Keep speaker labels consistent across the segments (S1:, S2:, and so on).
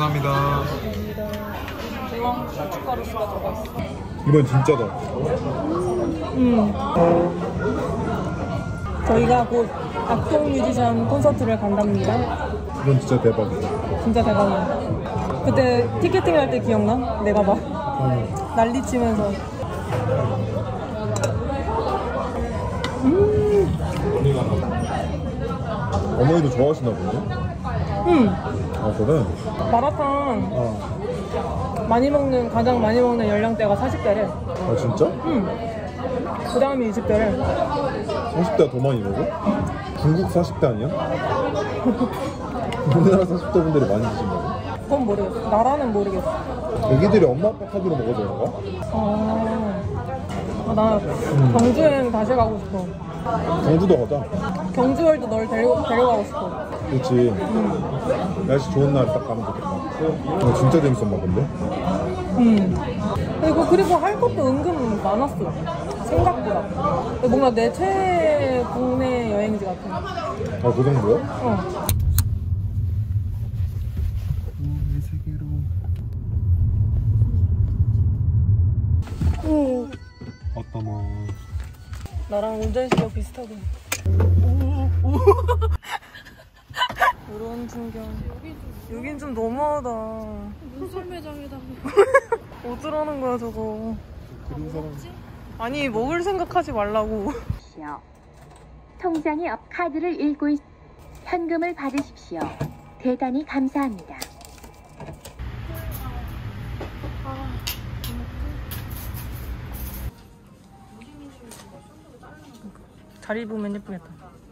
S1: 감사합니다.
S2: 대왕 고춧가루가 들어가 있어.
S1: 이건 진짜다.
S2: 저희가 곧 악동 뮤지션 콘서트를 간답니다.
S1: 이건 진짜 대박이다.
S2: 진짜 대박이야. 그때 티켓팅 할 때 기억나? 내가 막 난리 치면서.
S1: 어머니도 좋아하시나 보네. 아 그래?
S2: 마라탕 가장 많이 먹는 연령대가 40대래.
S1: 아 진짜?
S2: 그 다음에 20대래.
S1: 40대가 더 많이 먹어? 중국 40대 아니야? 우리나라 40대 분들이 많이 드신다고?
S2: 그건 모르겠어. 나라는 모르겠어.
S1: 애기들이 엄마 아빠 카드로 먹어서 그런가?
S2: 나 경주 여행 다시 가고 싶어.
S1: 경주도 가자.
S2: 경주월드 널 데려가고 싶어.
S1: 그렇지. 날씨 좋은 날 딱 가면 좋겠다. 이거 진짜 재밌었나 본데?
S2: 그리고 할 것도 은근 많았어. 생각보다. 뭔가 내 최애 국내 여행지 같아.
S1: 아 그 정도야?
S2: 이
S1: 세계로. 어떠모?
S2: 나랑 운전 실력 비슷하군. 이런 풍경. 여긴 좀 너무하다.
S3: 눈썰 매장에다가
S2: 어쩌라는 거야 저거.
S1: 그런 사람.
S2: 아니 먹을 생각하지 말라고.
S4: 통장에 카드를 읽고 현금을 받으십시오. 대단히 감사합니다.
S2: 잘 입으면 예쁘겠다.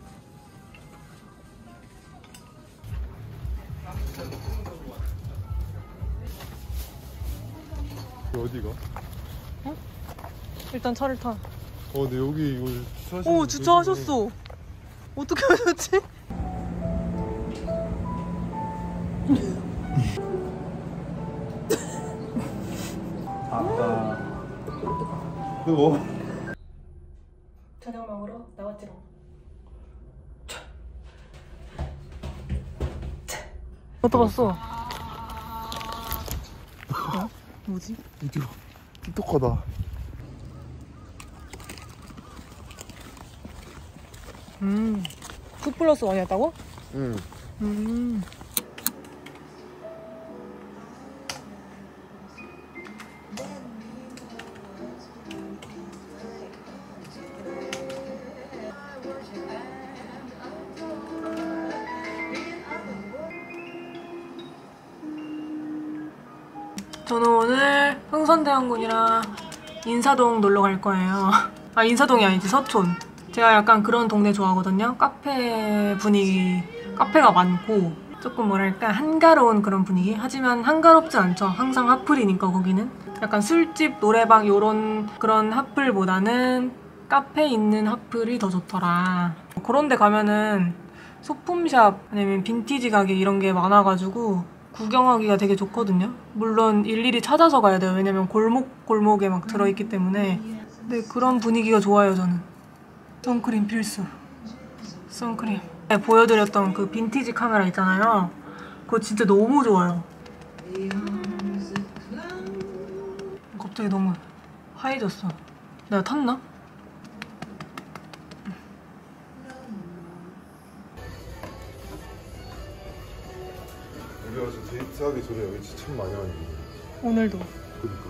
S1: 어디가?
S2: 어? 일단 차를 타.
S1: 근데 여기 이거 주차하시는.
S2: 오 주차하셨어. 어떻게 하셨지?
S1: 아까 그거
S2: 저녁 먹으러 나왔지롱. 어디다 봤어? 뭐지?
S1: 이거 틱톡하다.
S2: 푸플러스 원이었다고?
S1: 응.
S2: 저는 오늘 흥선대원군이랑 인사동 놀러 갈 거예요. 아 인사동이 아니지 서촌. 제가 약간 그런 동네 좋아하거든요. 카페 분위기, 카페가 많고 조금 뭐랄까 한가로운 그런 분위기. 하지만 한가롭진 않죠. 항상 핫플이니까 거기는. 약간 술집, 노래방 요런 그런 핫플보다는 카페 있는 핫플이 더 좋더라. 그런 데 가면은 소품샵 아니면 빈티지 가게 이런 게 많아가지고 구경하기가 되게 좋거든요. 물론 일일이 찾아서 가야 돼요. 왜냐면 골목에 막 들어있기 때문에. 근데 그런 분위기가 좋아요 저는. 선크림 필수. 선크림. 네, 보여드렸던 그 빈티지 카메라 있잖아요. 그거 진짜 너무 좋아요. 갑자기 너무 하얘졌어. 내가 탔나?
S1: 우리 와서 데이트하기 전에 여기 진짜 참 많이 왔는데.
S2: 오늘도.
S1: 그러니까.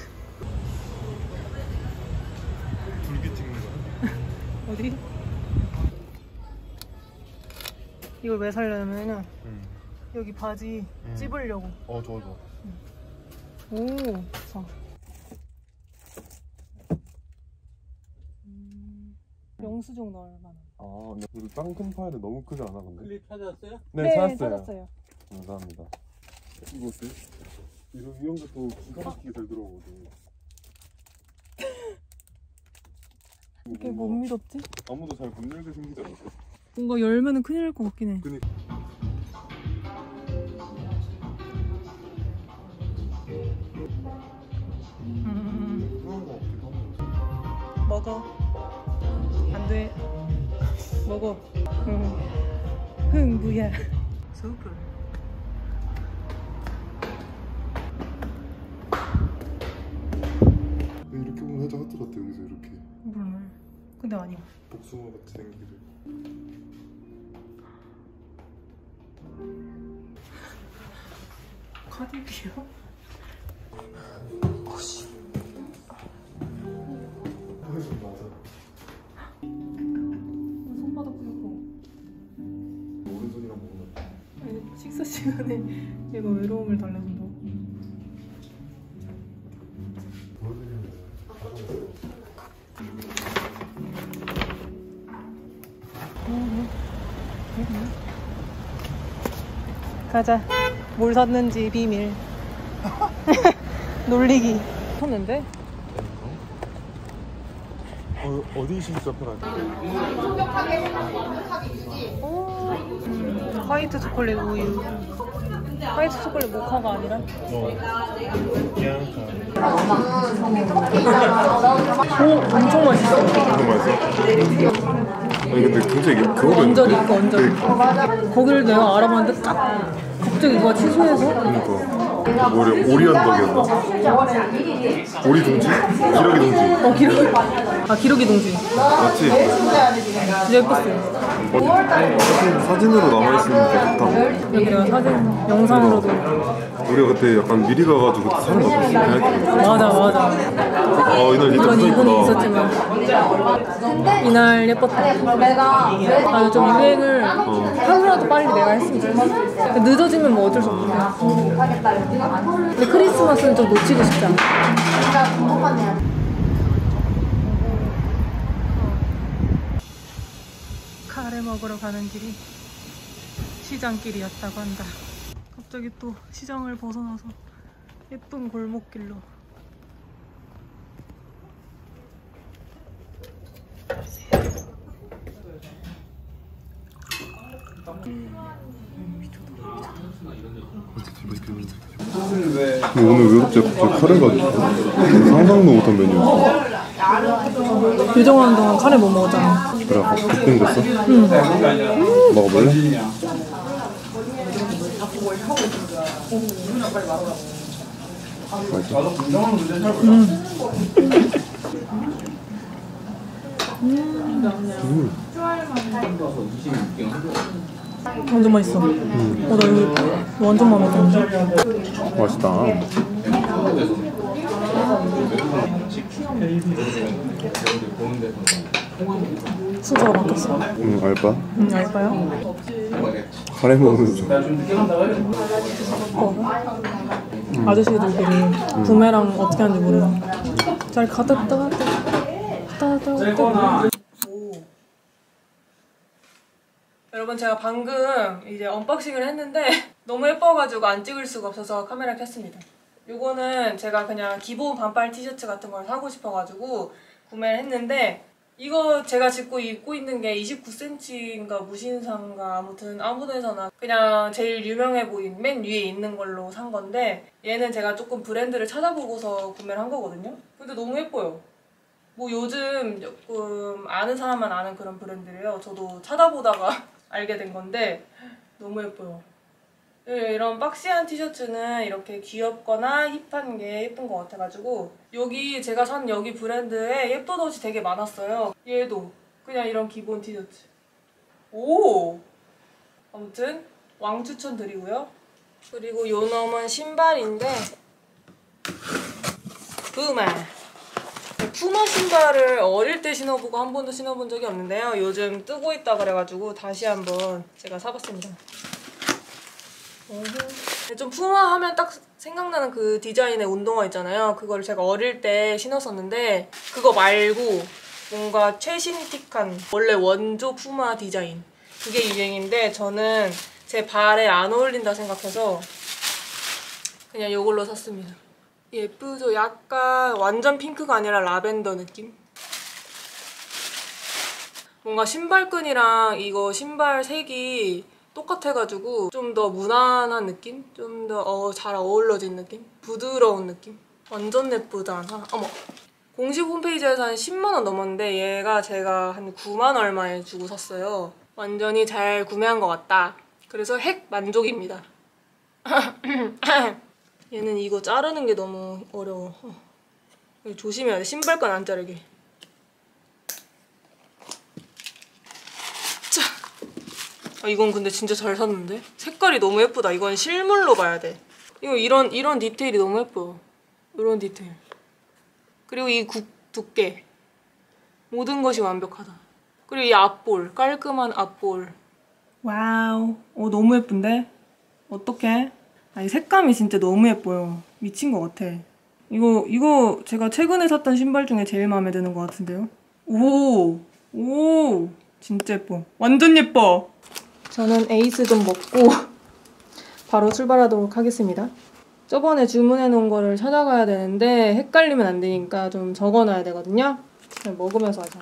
S1: 불기 찍는 거.
S2: 어디? 이걸 왜 살려면은 여기 바지 찝으려고.
S1: 좋아 좋아.
S2: 오, 좋아. 영수증 넣을 만한.
S1: 근데 우리 땅큰 파일은 너무 크지 않아 근데?
S3: 클립 찾았어요?
S1: 네,
S2: 찾았어요.
S1: 감사합니다. 이것을 이런 것도 기가 막히게 잘 들어오거든.
S2: 이게 못 믿었지?
S1: 아무도 잘 못 열게 생기지 않았어?
S2: 뭔가 열면은 큰일 날 것 같긴 해.
S1: 그니.
S2: 먹어. 안 돼. 먹어. 흥부야. super. 근데 아니야.
S1: 복숭아 같이 생기를.
S2: 카디비요? 어씨. 손바닥 풀고.
S1: 오른손이랑 먹는.
S2: 아니, 식사 시간에 얘가 외로움을 달래준다고. 가자. 뭘 샀는지 비밀. 놀리기. 샀는데?
S1: 어디 진짜 편하지?
S2: 화이트 초콜릿 우유. 화이트 초콜릿 모카가 아니라? 엄청 맛있어.
S1: 엄청 맛있어? 아니 근데 굉장히 그거는
S2: 언저리 있고 언저리. 거기를 내가 알아봤는데 딱 갑자기 누가 취소해서?
S1: 그러니까 뭐래 오리언덕이었나? 오리 동지? 기러기 동지.
S2: 기러기. 기러기 동지.
S1: 맞지?
S2: 진짜 예뻤어요.
S1: 사진으로 남아있으면 되게 좋다.
S2: 여기 내가 사진, 영상으로도.
S1: 우리가 그때 약간 미리 가가지고 그때 사진 먹었어.
S2: 맞아.
S1: 이날 진짜
S2: 물론
S1: 진짜
S2: 이분이
S1: 예쁘다.
S2: 있었지만 이날 예뻤다. 좀 유행을 하루라도 빨리 내가 했으면 좋겠어. 늦어지면 뭐 어쩔 수 없는데. 근데 크리스마스는 좀 놓치고 싶지 않아. 카레 먹으러 가는 길이 시장길이었다고 한다. 갑자기 또 시장을 벗어나서 예쁜 골목길로.
S1: 오늘 왜 갑자기 카레가 상상도 못한 메뉴였어.
S2: 요정하는 동안 카레 못 먹었잖아.
S1: 그래, 볶음 됐어? 응. 먹어볼래?
S2: 완전 맛있어. 나 이거 완전 마음에 드는데?
S1: 맛있다.
S2: 순서가 바뀌었어.
S1: 알바?
S2: 알바요?
S1: 카레 먹으면서.
S2: 아저씨들끼리 구매랑 어떻게 하는지 모르겠어. 잘 가득 여러분, 제가 방금 이제 언박싱을 했는데 너무 예뻐가지고 안 찍을 수가 없어서 카메라 켰습니다. 요거는 제가 그냥 기본 반팔 티셔츠 같은 걸 사고 싶어가지고 구매를 했는데, 이거 제가 지금 입고 있는 게 29cm인가 무신사인가 아무튼 아무데서나 그냥 제일 유명해 보이는 맨 위에 있는 걸로 산 건데, 얘는 제가 조금 브랜드를 찾아보고서 구매를 한 거거든요. 근데 너무 예뻐요. 뭐 요즘 조금 아는 사람만 아는 그런 브랜드래요. 저도 찾아보다가 알게 된 건데 너무 예뻐요. 이런 박시한 티셔츠는 이렇게 귀엽거나 힙한 게 예쁜 것 같아가지고, 여기 제가 산 여기 브랜드에 예쁜 옷이 되게 많았어요. 얘도 그냥 이런 기본 티셔츠. 오! 아무튼 왕 추천드리고요. 그리고 요 놈은 신발인데 푸마 신발을 어릴 때 신어보고 한 번도 신어본 적이 없는데요. 요즘 뜨고 있다 그래가지고 다시 한번 제가 사봤습니다. 좀 푸마 하면 딱 생각나는 그 디자인의 운동화 있잖아요. 그걸 제가 어릴 때 신었었는데, 그거 말고 뭔가 최신틱한 원래 원조 푸마 디자인, 그게 유행인데 저는 제 발에 안 어울린다 생각해서 그냥 이걸로 샀습니다. 예쁘죠? 약간 완전 핑크가 아니라 라벤더 느낌? 뭔가 신발끈이랑 이거 신발 색이 똑같아가지고 좀 더 무난한 느낌? 좀 더 잘 어우러진 느낌? 부드러운 느낌? 완전 예쁘지 않아? 어머! 공식 홈페이지에서 한 10만원 넘었는데 얘가 제가 한 9만 얼마에 주고 샀어요. 완전히 잘 구매한 것 같다. 그래서 핵 만족입니다. 얘는 이거 자르는 게 너무 어려워. 조심해야 돼. 신발끈 안 자르게. 아, 이건 근데 진짜 잘 샀는데? 색깔이 너무 예쁘다. 이건 실물로 봐야 돼. 이거 이런 디테일이 너무 예뻐. 이런 디테일. 그리고 이 두께. 모든 것이 완벽하다. 그리고 이 앞볼. 깔끔한 앞볼. 와우. 너무 예쁜데? 어떡해? 아, 이 색감이 진짜 너무 예뻐요. 미친 것 같아. 이거 제가 최근에 샀던 신발 중에 제일 마음에 드는 것 같은데요? 오! 진짜 예뻐. 완전 예뻐! 저는 에이스 좀 먹고 바로 출발하도록 하겠습니다. 저번에 주문해 놓은 거를 찾아가야 되는데 헷갈리면 안 되니까 좀 적어놔야 되거든요. 그냥 먹으면서 하자.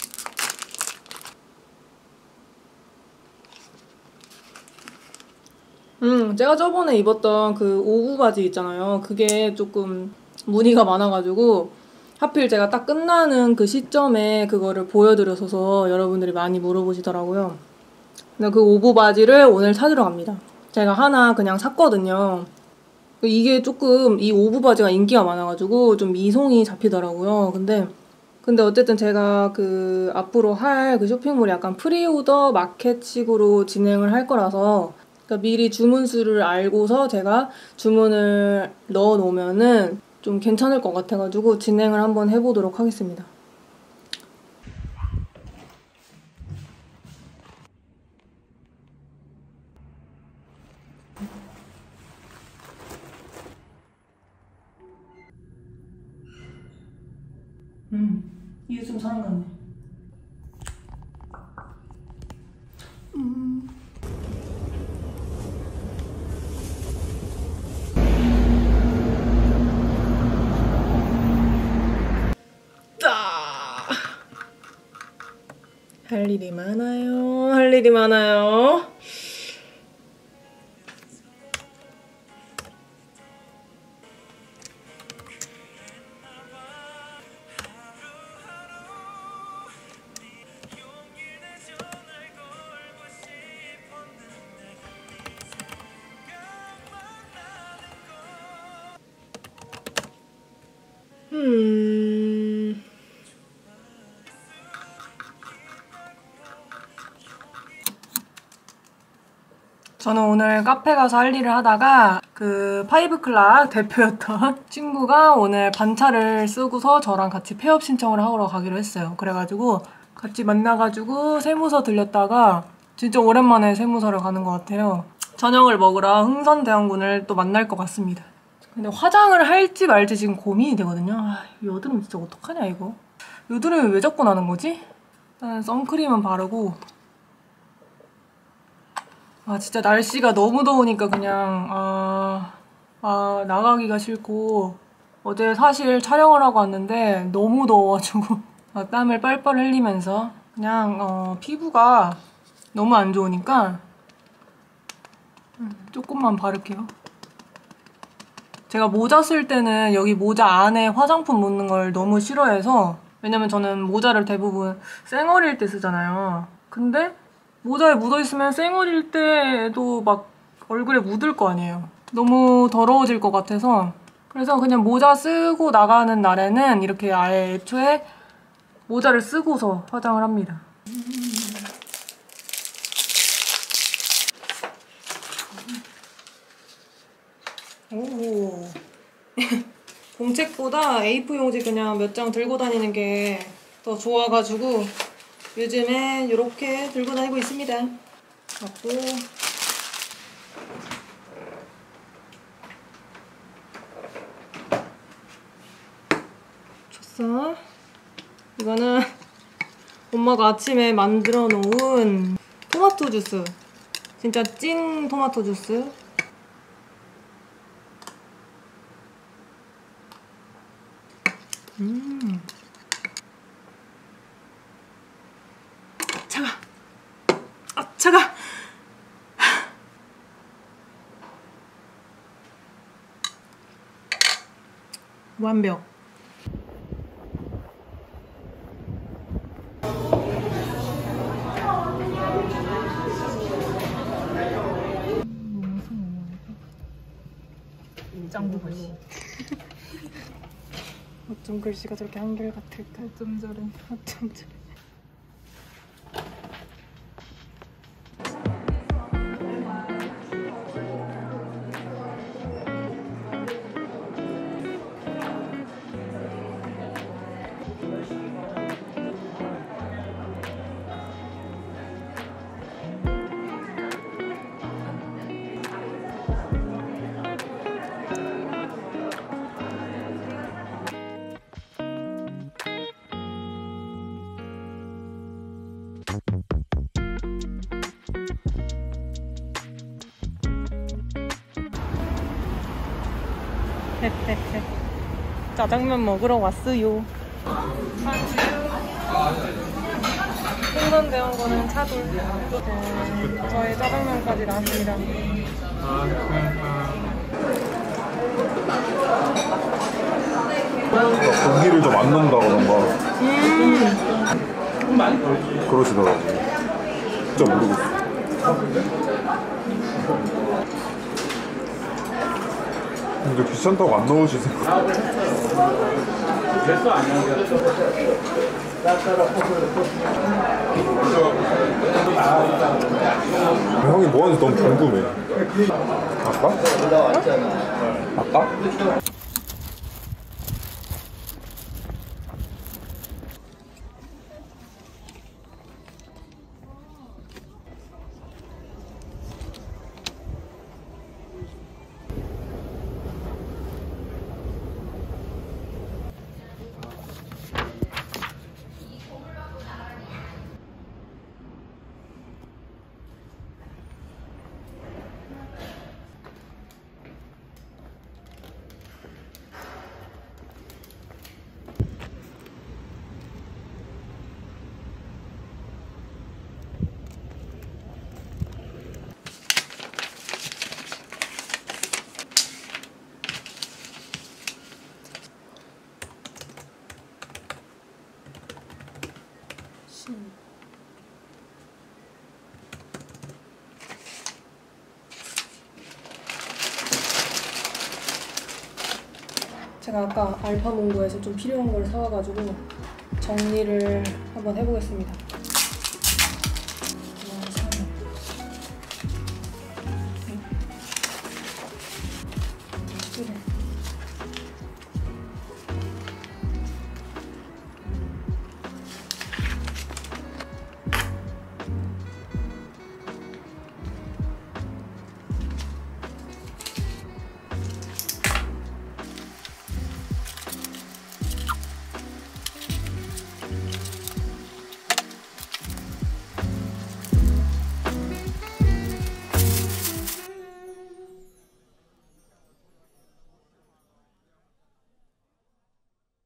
S2: 제가 저번에 입었던 그 오브 바지 있잖아요. 그게 조금 무늬가 많아가지고 하필 제가 딱 끝나는 그 시점에 그거를 보여드려서 여러분들이 많이 물어보시더라고요. 근데 그 오브 바지를 오늘 찾으러 갑니다. 제가 하나 그냥 샀거든요. 이게 조금 이 오브 바지가 인기가 많아가지고 좀 미송이 잡히더라고요. 근데 어쨌든 제가 그 앞으로 할 그 쇼핑몰이 약간 프리오더 마켓식으로 진행을 할 거라서 그러니까 미리 주문 수를 알고서 제가 주문을 넣어 놓으면은 좀 괜찮을 것 같아가지고 진행을 한번 해보도록 하겠습니다. 이게 좀 사람 같네. 할 일이 많아요. 할 일이 많아요. 저는 오늘 카페 가서 할 일을 하다가 그 파이브클락 대표였던 친구가 오늘 반차를 쓰고서 저랑 같이 폐업 신청을 하러 가기로 했어요. 그래가지고 같이 만나가지고 세무서 들렸다가 진짜 오랜만에 세무서를 가는 것 같아요. 저녁을 먹으러 흥선대원군을 또 만날 것 같습니다. 근데 화장을 할지 말지 지금 고민이 되거든요. 여드름 진짜 어떡하냐 이거. 여드름이 왜 자꾸 나는 거지? 일단 선크림은 바르고 진짜 날씨가 너무 더우니까 그냥 나가기가 싫고 어제 사실 촬영을 하고 왔는데 너무 더워가지고 땀을 빨빨 흘리면서 그냥 피부가 너무 안 좋으니까 조금만 바를게요. 제가 모자 쓸 때는 여기 모자 안에 화장품 묻는 걸 너무 싫어해서 왜냐면 저는 모자를 대부분 쌩얼일 때 쓰잖아요. 근데 모자에 묻어있으면 쌩얼일 때도 막 얼굴에 묻을 거 아니에요. 너무 더러워질 것 같아서 그래서 그냥 모자 쓰고 나가는 날에는 이렇게 아예 애초에 모자를 쓰고서 화장을 합니다. 오. 공책보다 A4 용지 그냥 몇 장 들고 다니는 게 더 좋아가지고 요즘에 이렇게 들고 다니고 있습니다. 갖고 줬어. 이거는 엄마가 아침에 만들어 놓은 토마토 주스. 진짜 찐 토마토 주스. 차가. 완벽. 짱구 글씨. 어쩜 글씨가 저렇게 한결같을까? 어쩜 저래. 어쩜 저래. 짜장면 먹으러 왔어요. 풍선대원군은 차돌. 저의 짜장면까지 나왔습니다.
S1: 고기를 좀 안 넣는다던가 그러시더라고. 진짜 모르겠어. 근데 귀찮다고 안 넣으시세요? 형이 뭐 하는지 너무 궁금해. 아까? 아까?
S2: 제가 아까 알파몽고에서 좀 필요한 걸 사와가지고 정리를 한번 해보겠습니다.